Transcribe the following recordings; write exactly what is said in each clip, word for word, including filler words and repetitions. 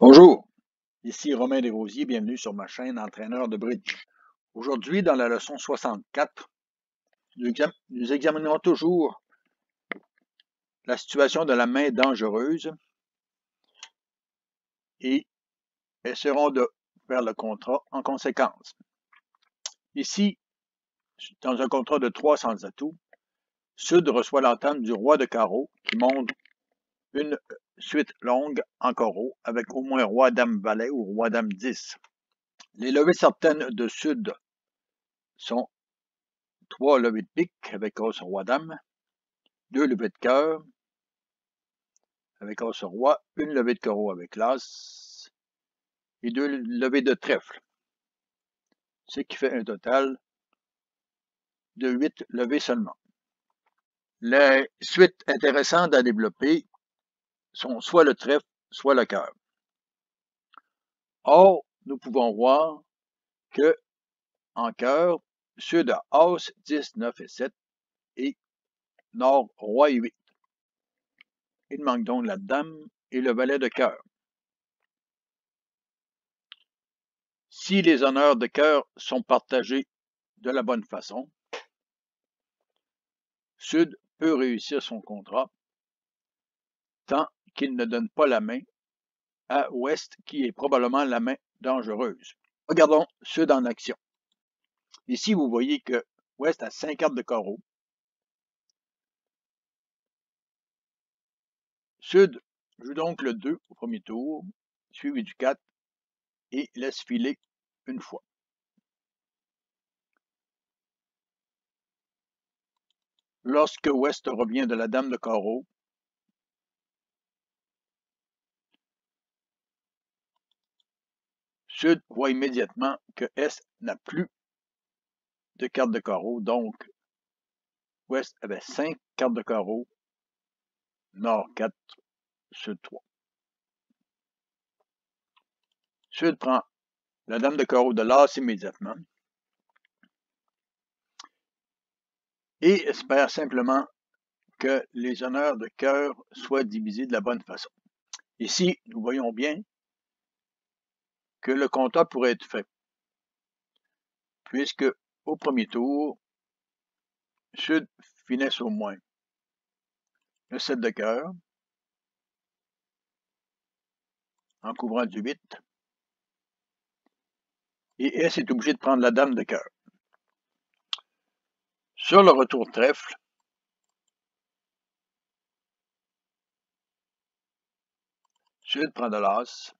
Bonjour, ici Romain Desrosiers, bienvenue sur ma chaîne Entraîneur de bridge. Aujourd'hui, dans la leçon soixante-quatre, nous, exam nous examinerons toujours la situation de la main dangereuse et essaierons de faire le contrat en conséquence. Ici, dans un contrat de trois sans atout, Sud reçoit l'entame du roi de carreau qui montre une suite longue en carreau avec au moins roi dame valet ou roi dame dix. Les levées certaines de Sud sont trois levées de pique avec as roi dame, deux levées de cœur avec as roi, une levée de carreau avec l'as et deux levées de trèfle, ce qui fait un total de huit levées seulement. Les suites intéressantes à développer sont soit le trèfle, soit le cœur. Or, nous pouvons voir que en cœur, Sud a as, dix, neuf et sept et Nord, roi et huit. Il manque donc la dame et le valet de cœur. Si les honneurs de cœur sont partagés de la bonne façon, Sud peut réussir son contrat tant qu'il ne donne pas la main à Ouest, qui est probablement la main dangereuse. Regardons Sud en action. Ici, vous voyez que Ouest a cinq cartes de carreau. Sud joue donc le deux au premier tour, suivi du quatre, et laisse filer une fois. Lorsque Ouest revient de la dame de carreau, Sud voit immédiatement que S n'a plus de cartes de carreau, donc Ouest avait cinq cartes de carreau, Nord quatre, Sud trois. Sud prend la dame de carreau de l'as immédiatement et espère simplement que les honneurs de cœur soient divisés de la bonne façon. Ici, nous voyons bien que le contrat pourrait être fait, puisque au premier tour, Sud finesse au moins le sept de cœur en couvrant du huit, et S est obligé de prendre la dame de cœur. Sur le retour trèfle, Sud prend de l'as,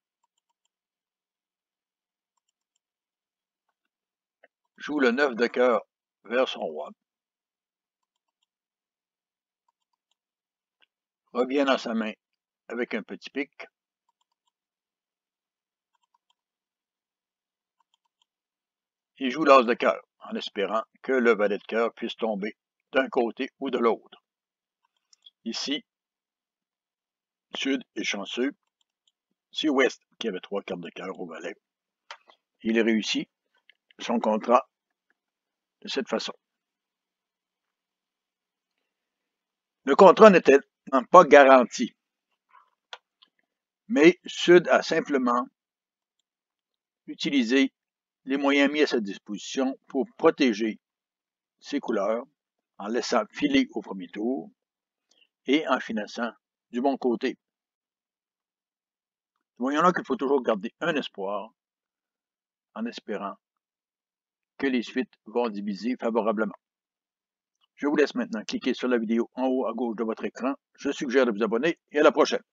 joue le neuf de cœur vers son roi, revient dans sa main avec un petit pic, et joue l'as de cœur en espérant que le valet de cœur puisse tomber d'un côté ou de l'autre. Ici, Sud est chanceux. C'est Ouest qui avait trois cartes de cœur au valet. Il réussit son contrat de cette façon. Le contrat n'était pas garanti, mais Sud a simplement utilisé les moyens mis à sa disposition pour protéger ses couleurs en laissant filer au premier tour et en finançant du bon côté. Voyons là qu'il faut toujours garder un espoir en espérant que les suites vont diviser favorablement. Je vous laisse maintenant cliquer sur la vidéo en haut à gauche de votre écran. Je suggère de vous abonner et à la prochaine.